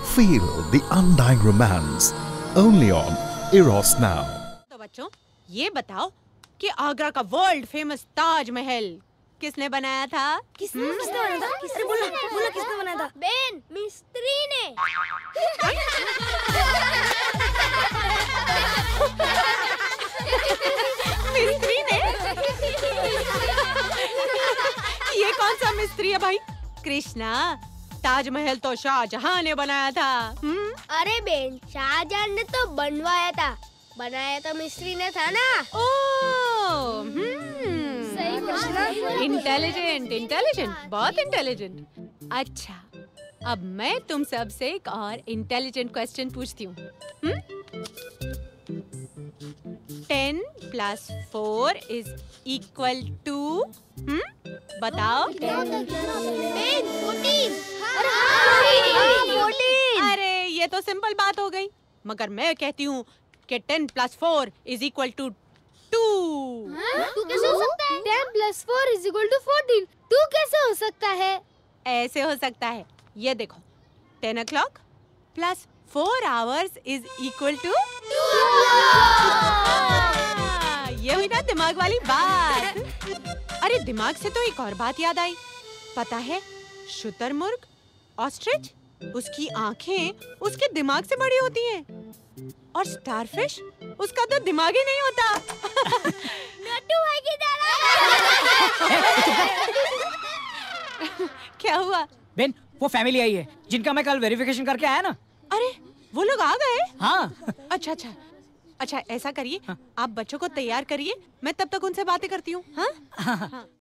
Feel the undying romance only on Eros Now. तो बच्चों, ये बताओ कि आगरा का वर्ल्ड फेमस ताजमहल किसने बनाया था? किसने बनाया था? अरे बोला किसने बनाया था? बेन, मिस्त्री ने। मिस्त्री ने? ये कौन सा मिस्त्री है भाई? कृष्णा, ताजमहल तो शाहजहां ने बनाया था। अरे बेन, शाहजहां ने तो बनवाया था, बनाया तो मिस्त्री ने था ना। ओह, सही कृष्णा। इंटेलिजेंट, बहुत इंटेलिजेंट। अच्छा, अब मैं तुम सबसे एक और इंटेलिजेंट क्वेश्चन पूछती हूँ। 10 + 4 = बताओ। बेन, 14। अरे ये तो सिंपल बात हो गई, मगर मैं कहती हूँ कि 10 + 4 = 2। तू कैसे हो सकता है? 10 + 4 = 14। तू कैसे हो सकता है? ऐसे हो सकता है, ये देखो, 10 o'clock + 4 hours = 2। ये हुई ना दिमाग वाली बात। अरे दिमाग से तो एक और बात याद आई, पता है शुतुरमुर्ग, ऑस्ट्रिच, उसकी आंखें उसके दिमाग से बड़ी होती हैं, और स्टारफिश, उसका तो दिमाग ही नहीं होता। नट्टू भाई की क्या हुआ? बेन, वो फैमिली आई है जिनका मैं कल वेरिफिकेशन करके आया ना। अरे वो लोग आ गए? हाँ। अच्छा, ऐसा करिए, आप बच्चों को तैयार करिए, मैं तब तक उनसे बातें करती हूँ। हाँ?